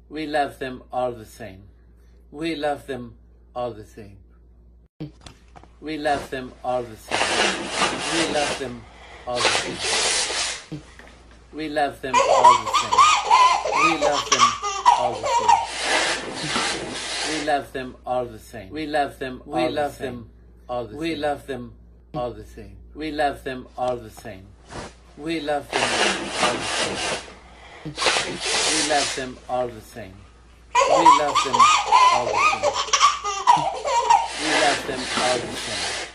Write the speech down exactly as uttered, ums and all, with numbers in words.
We love them all the same. We love them all the same. We love them all the same. We love them all the same. We love them all the same. We love them all the same. We love them all the same. We love them. We love them all the same. We love them all the same. We love them all the same. We love them all the same. We love them all the same. We love them all the same. We love them all the same.